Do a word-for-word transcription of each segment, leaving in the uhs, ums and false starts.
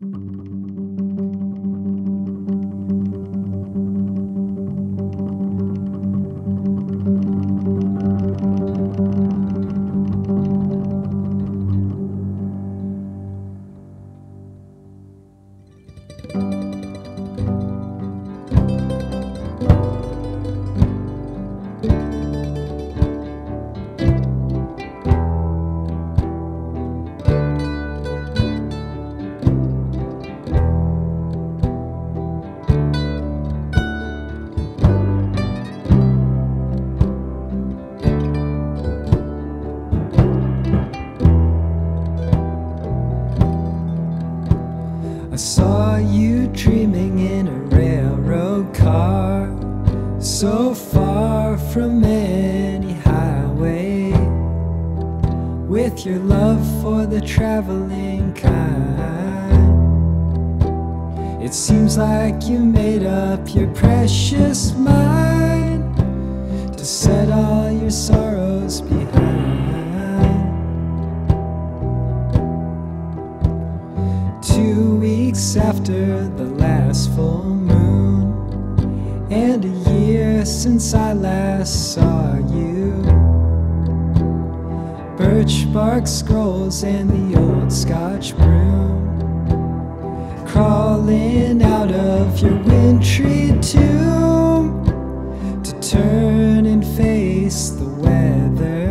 I saw you dreaming in a railroad car, so far from any highway, with your love for the traveling kind. It seems like you made up your precious mind to set all your sorrows behind. Two weeks after the last full moon, and a year since I last saw you. Birch bark scrolls and the old Scotch broom crawling out of your wintry tomb to turn and face the weather.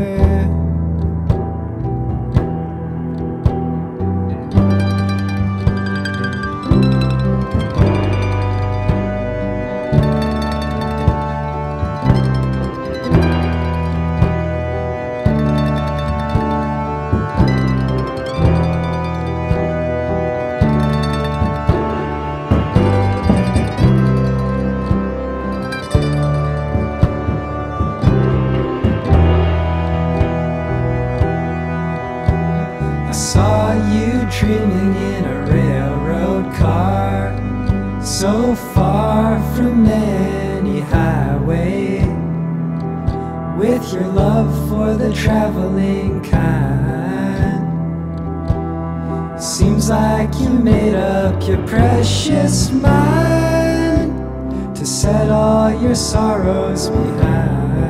I saw you dreaming in a railroad car, so far from any highway, with your love for the traveling kind. Seems like you made up your precious mind to set all your sorrows behind.